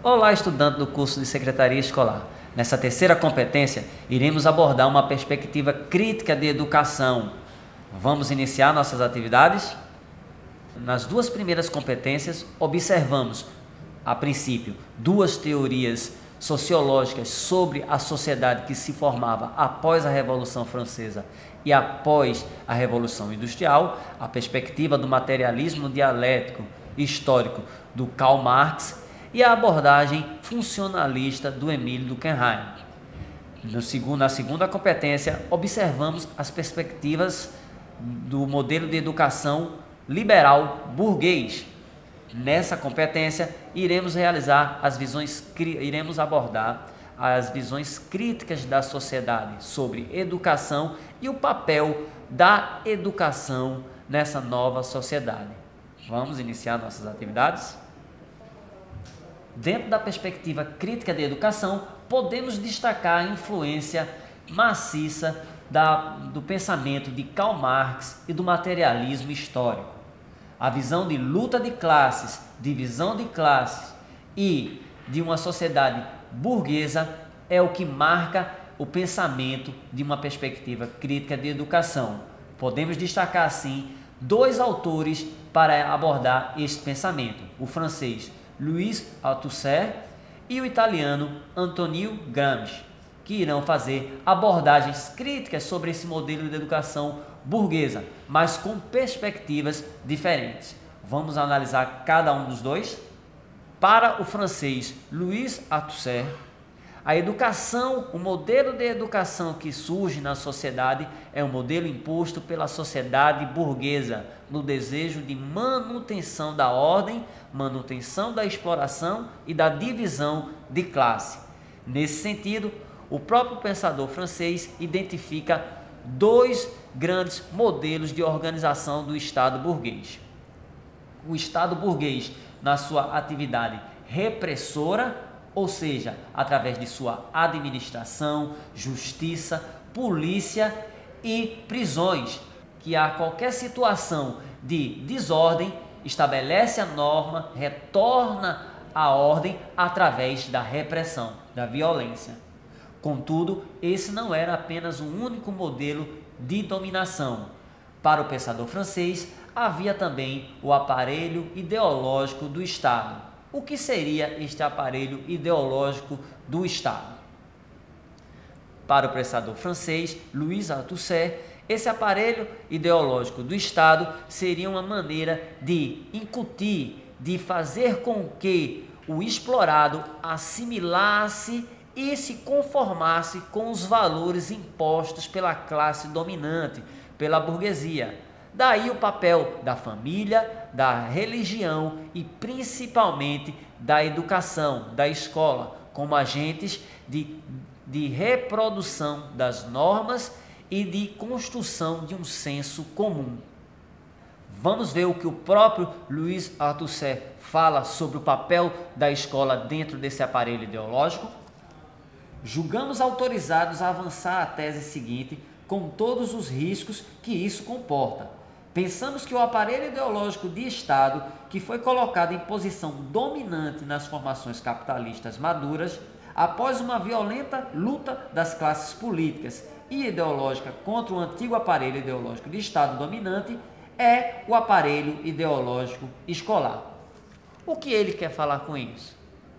Olá, estudante do curso de Secretaria Escolar. Nessa terceira competência, iremos abordar uma perspectiva crítica de educação. Vamos iniciar nossas atividades? Nas duas primeiras competências, observamos, a princípio, duas teorias sociológicas sobre a sociedade que se formava após a Revolução Francesa e após a Revolução Industrial, a perspectiva do materialismo dialético histórico do Karl Marx e a abordagem funcionalista do Émile Durkheim. Na segunda competência, observamos as perspectivas do modelo de educação liberal burguês. Nessa competência, iremos abordar as visões críticas da sociedade sobre educação e o papel da educação nessa nova sociedade. Vamos iniciar nossas atividades? Dentro da perspectiva crítica de educação, podemos destacar a influência maciça do pensamento de Karl Marx e do materialismo histórico. A visão de luta de classes, divisão de classes e de uma sociedade burguesa é o que marca o pensamento de uma perspectiva crítica de educação. Podemos destacar, assim, dois autores para abordar este pensamento: o francês Louis Althusser e o italiano Antonio Gramsci, que irão fazer abordagens críticas sobre esse modelo de educação burguesa, mas com perspectivas diferentes. Vamos analisar cada um dos dois? Para o francês Louis Althusser, a educação, o modelo de educação que surge na sociedade é um modelo imposto pela sociedade burguesa, no desejo de manutenção da ordem, manutenção da exploração e da divisão de classe. Nesse sentido, o próprio pensador francês identifica dois grandes modelos de organização do Estado burguês. O Estado burguês, na sua atividade repressora, ou seja, através de sua administração, justiça, polícia e prisões, que a qualquer situação de desordem estabelece a norma, retorna a ordem através da repressão, da violência. Contudo, esse não era apenas um único modelo de dominação. Para o pensador francês, havia também o aparelho ideológico do Estado. O que seria este aparelho ideológico do Estado? Para o pensador francês Louis Althusser, esse aparelho ideológico do Estado seria uma maneira de incutir, de fazer com que o explorado assimilasse e se conformasse com os valores impostos pela classe dominante, pela burguesia. Daí o papel da família, da religião e principalmente da educação, da escola, como agentes de reprodução das normas e de construção de um senso comum. Vamos ver o que o próprio Louis Althusser fala sobre o papel da escola dentro desse aparelho ideológico. Julgamos autorizados a avançar a tese seguinte com todos os riscos que isso comporta. Pensamos que o aparelho ideológico de Estado, que foi colocado em posição dominante nas formações capitalistas maduras, após uma violenta luta das classes políticas e ideológica contra o antigo aparelho ideológico de Estado dominante, é o aparelho ideológico escolar. O que ele quer falar com isso?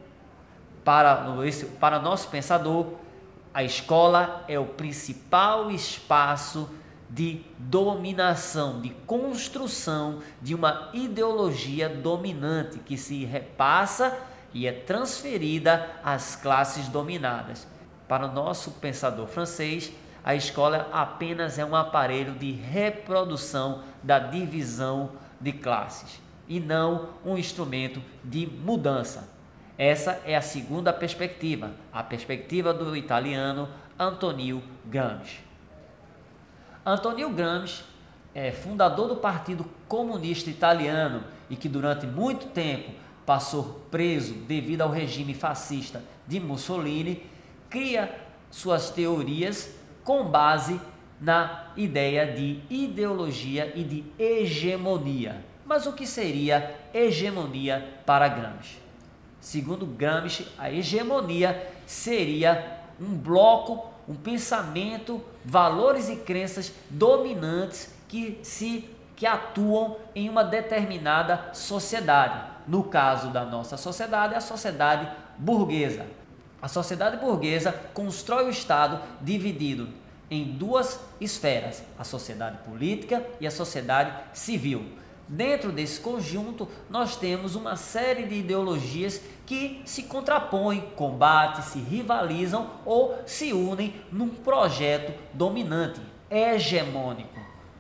Para nosso pensador, a escola é o principal espaço de dominação, de construção de uma ideologia dominante que se repassa e é transferida às classes dominadas. Para o nosso pensador francês, a escola apenas é um aparelho de reprodução da divisão de classes e não um instrumento de mudança. Essa é a segunda perspectiva, a perspectiva do italiano Antonio Gramsci. Antonio Gramsci é fundador do Partido Comunista Italiano e que durante muito tempo passou preso devido ao regime fascista de Mussolini, cria suas teorias com base na ideia de ideologia e de hegemonia. Mas o que seria hegemonia para Gramsci? Segundo Gramsci, a hegemonia seria um bloco, um pensamento, valores e crenças dominantes que atuam em uma determinada sociedade. No caso da nossa sociedade, a sociedade burguesa. A sociedade burguesa constrói o Estado dividido em duas esferas, a sociedade política e a sociedade civil. Dentro desse conjunto, nós temos uma série de ideologias que se contrapõem, combatem, se rivalizam ou se unem num projeto dominante, hegemônico.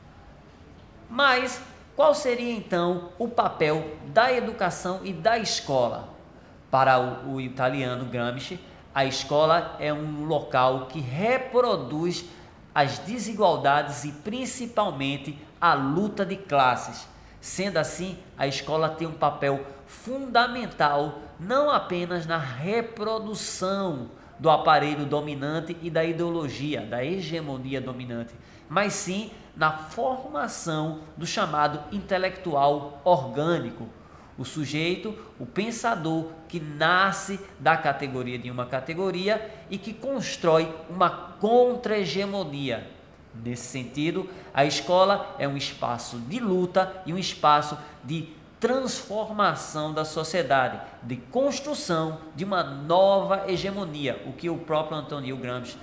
Mas qual seria então o papel da educação e da escola? Para o italiano Gramsci, a escola é um local que reproduz as desigualdades e principalmente a luta de classes. Sendo assim, a escola tem um papel fundamental não apenas na reprodução do aparelho dominante e da ideologia, da hegemonia dominante, mas sim na formação do chamado intelectual orgânico, o sujeito, o pensador que nasce da categoria de uma categoria e que constrói uma contra-hegemonia. Nesse sentido, a escola é um espaço de luta e um espaço de transformação da sociedade, de construção de uma nova hegemonia, o que o próprio Antonio Gramsci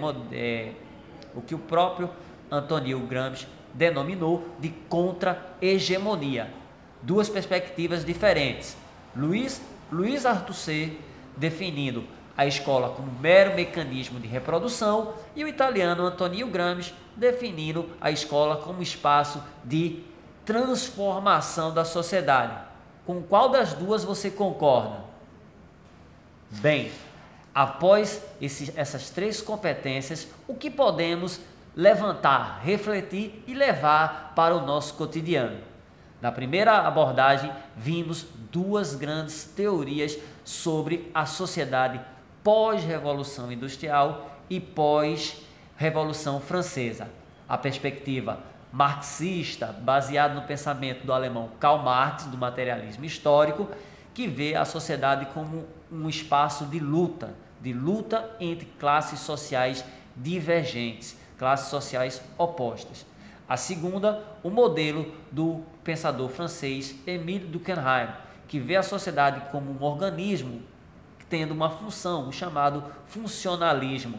denominou de contra-hegemonia. Duas perspectivas diferentes. Louis Althusser definindo a escola como mero mecanismo de reprodução e o italiano Antonio Gramsci definindo a escola como espaço de transformação da sociedade. Com qual das duas você concorda? Bem, após essas três competências, o que podemos levantar, refletir e levar para o nosso cotidiano? Na primeira abordagem, vimos duas grandes teorias sobre a sociedade pós-revolução industrial e pós-revolução francesa. A perspectiva marxista, baseada no pensamento do alemão Karl Marx, do materialismo histórico, que vê a sociedade como um espaço de luta entre classes sociais divergentes, classes sociais opostas. A segunda, o modelo do pensador francês Émile Durkheim, que vê a sociedade como um organismo tendo uma função, o chamado funcionalismo.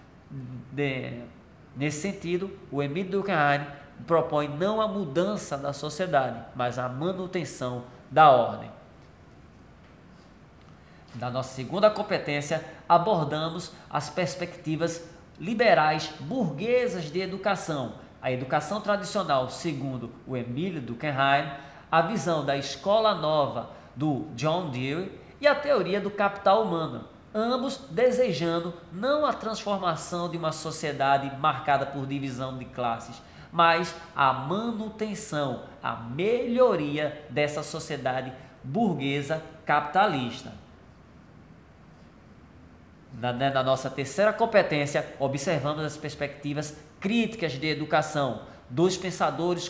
Nesse sentido, o Émile Durkheim propõe não a mudança da sociedade, mas a manutenção da ordem. Na nossa segunda competência, abordamos as perspectivas liberais burguesas de educação. A educação tradicional, segundo o Émile Durkheim, a visão da escola nova do John Dewey e a teoria do capital humano, ambos desejando não a transformação de uma sociedade marcada por divisão de classes, mas a manutenção, a melhoria dessa sociedade burguesa capitalista. Na nossa terceira competência, observamos as perspectivas críticas de educação, dois pensadores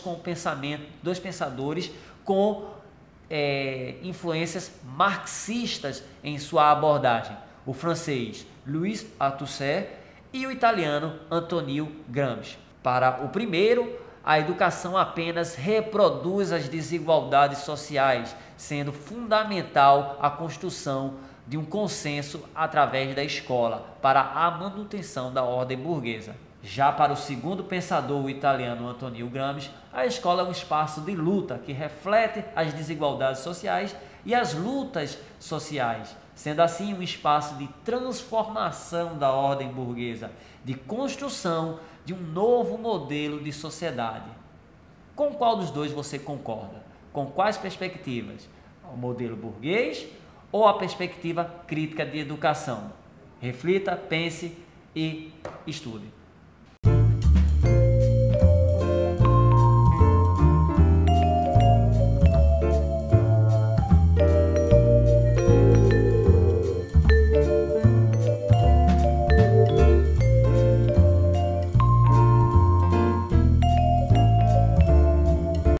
com influências marxistas em sua abordagem, o francês Louis Althusser e o italiano Antonio Gramsci. Para o primeiro, a educação apenas reproduz as desigualdades sociais, sendo fundamental a construção de um consenso através da escola para a manutenção da ordem burguesa. Já para o segundo pensador, o italiano Antonio Gramsci, a escola é um espaço de luta que reflete as desigualdades sociais e as lutas sociais, sendo assim um espaço de transformação da ordem burguesa, de construção de um novo modelo de sociedade. Com qual dos dois você concorda? Com quais perspectivas? O modelo burguês ou a perspectiva crítica de educação? Reflita, pense e estude.